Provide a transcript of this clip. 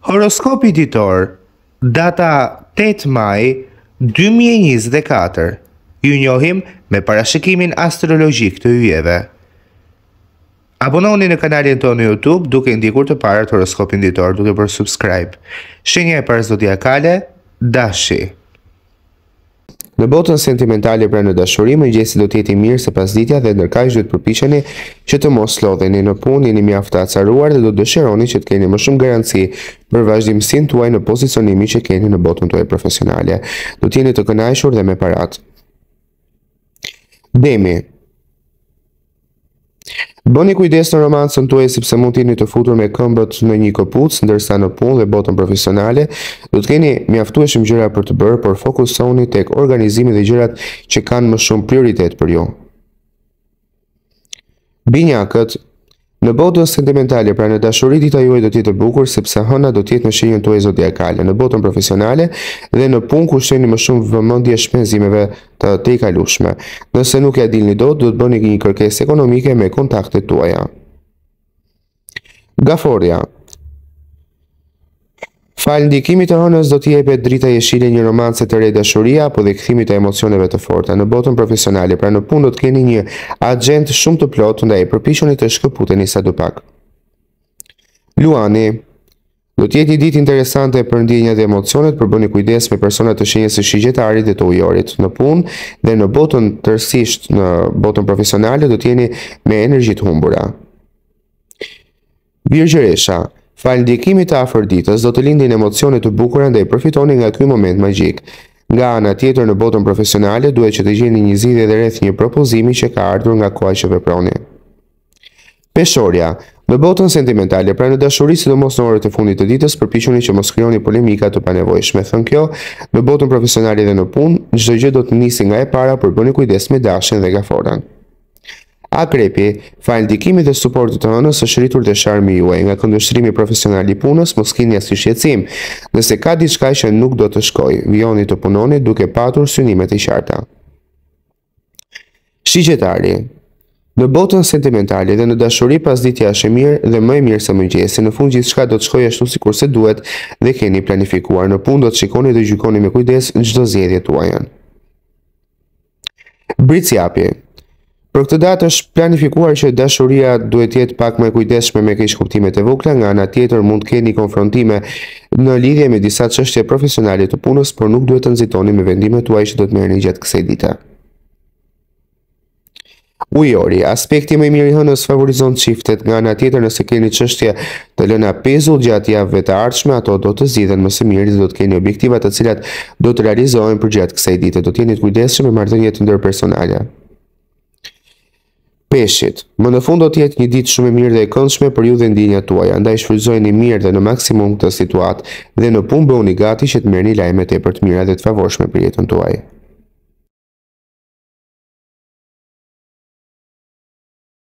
Horoskopi ditor, data 8 maj 2024. Ju njohim me parashikimin astrologjik të yjeve. Abononi në kanalin tonë YouTube duke ndikur të parët horoskopin ditor duke bërë subscribe. Shenja e parë zodiakale, Dashi. Në botën sentimentale pra në dashuri, mëngjesi do të jetë i mirë se pasditja dhe ndërkaq duhet përpiqeni që të mos lodheni në punë, jeni mjaft të acaruar dhe do dëshironi që të keni më shumë garanci për vazhdimsinë tuaj në pozicionimin që keni në botën tuaj profesionale. Do të jeni të kënaqur dhe me paratë. Demi. Bëni kujdes në romancën tuaj sepse mund të jeni të futur me këmbët në një këpucë, ndërsa në punë dhe botën profesionale do të keni mjaftueshëm gjëra për të bërë, por fokusoni tek organizimi dhe gjërat që kanë më shumë prioritet për ju. Binjakët. Në botën sentimentale, pra në dashuri, dita juaj do të jetë e bukur sepse hëna do të jetë në shenjën tuaj zodiakale. Në botën profesionale dhe në punë kushtoni më shumë vëmendje shpenzimeve të tejkalueshme. Nëse nuk ja dilni dot, do të bëni një kërkesë ekonomike me kontaktet tuaja. Gaforia. Fal ndikimit të hënës do t'i jepet drita jeshile një romance të re dashuria apo dhe kthimit të emocioneve të forta. Në botën profesionale, pra në punë do të keni një agent shumë të plotë, ndaj përpiqeni të shkëputeni sadopak. Luani. Do të jetë një ditë interesante për ndjenjat dhe emocionet, por bëni kujdes me persona të shenjës së Shigjetarit dhe të Ujorit. Në punë dhe në botën tërësisht në botën profesionale do të jeni me energji të humbura. Virgjëresha. Fal ndikimit të Afroditës do të lindin emocione të bukura ndaj përfitoni nga ky moment magjik. Nga ana tjetër në botën profesionale duhet që të gjeni një zgjidhje rreth një propozimi që ka ardhur nga koha që veproni. Peshorja. Në botën sentimentale, pra në dashuri, sidomos në orët e fundit të ditës, përpiquni që mos krijoni polemika të panevojshme. Thënë kjo, në botën profesionale dhe në punë, çdo gjë do të nisi nga e para, por bëni kujdes me dashin dhe gaforan. Akrepi, fal ndikimit dhe suportit të hënës është rritur te sharmi juaj. Nga këndvështrimi profesional i punës, mos keni asnjë shqetësim. Nëse ka diçka që nuk do të shkojë, vijoni të punoni duke patur synimet e qarta. Shigjetari. Në botën sentimentale dhe në dashuri pasditja është e mirë dhe më e mirë se mëngjesi. Në fund gjithçka do të shkojë ashtu sikurse duhet dhe keni planifikuar. Në punë do të shikoni dhe gjykoni me kujdes çdo zgjedhje tuaja. Briciapi. Për këtë datë është planifikuar që dashuria duhet të jetë pak më e kujdesshme me keq kuptimet e vogla, nga ana tjetër mund të keni konfrontime në lidhje me disa çështje profesionale të punës, por nuk duhet të nxitoni me vendimet tuaja që do të merrni gjatë kësaj dite. Ujori, aspekti më i mirë i hënës favorizon çiftet, nga ana tjetër nëse keni çështje të lëna pezull gjatë javëve të ardhshme, ato do të zgjidhen më së miri dhe do të keni objektiva të cilat do të realizohen përgjatë kësaj dite. Do të jeni të kujdesshëm me marrëdhëniet ndërpersonale. Peshqit. Më në fund do të jetë një ditë shumë e mirë dhe e këndshme për ju dhe ndjenjat tuaja, andaj shfrytëzojeni mirë dhe në maksimum këtë situatë dhe në punë bëuni gati që të merrni lajme tepër të mira dhe të favorshme për jetën tuaj.